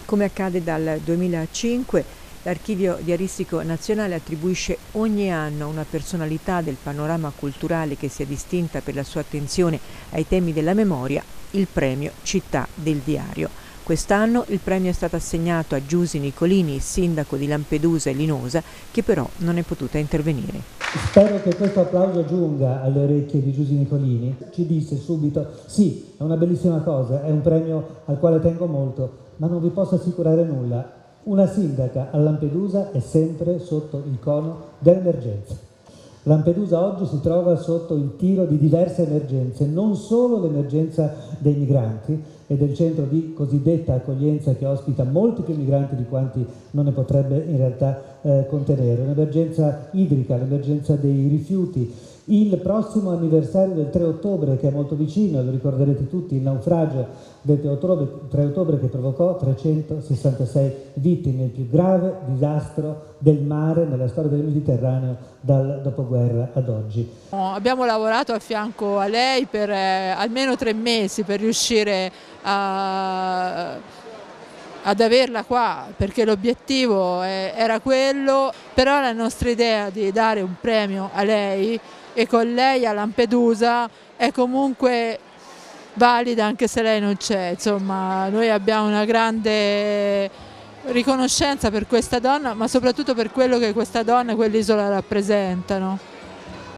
Come accade dal 2005, l'Archivio Diaristico Nazionale attribuisce ogni anno a una personalità del panorama culturale che si è distinta per la sua attenzione ai temi della memoria il premio Città del Diario. Quest'anno il premio è stato assegnato a Giusy Nicolini, sindaco di Lampedusa e Linosa, che però non è potuta intervenire. Spero che questo applauso giunga alle orecchie di Giusy Nicolini. Ci disse subito: sì, è una bellissima cosa, è un premio al quale tengo molto, ma non vi posso assicurare nulla. Una sindaca a Lampedusa è sempre sotto il cono dell'emergenza. Lampedusa oggi si trova sotto il tiro di diverse emergenze, non solo l'emergenza dei migranti e del centro di cosiddetta accoglienza che ospita molti più migranti di quanti non ne potrebbe in realtà contenere, l'emergenza idrica, l'emergenza dei rifiuti, il prossimo anniversario del 3 ottobre che è molto vicino, lo ricorderete tutti, il naufragio del 3 ottobre che provocò 366 vittime, il più grave disastro del mare nella storia del Mediterraneo dal dopoguerra ad oggi. Abbiamo lavorato a fianco a lei per almeno 3 mesi per riuscire ad averla qua, perché l'obiettivo era quello, però la nostra idea di dare un premio a lei e con lei a Lampedusa è comunque valida anche se lei non c'è. Insomma, noi abbiamo una grande riconoscenza per questa donna, ma soprattutto per quello che questa donna e quell'isola rappresentano.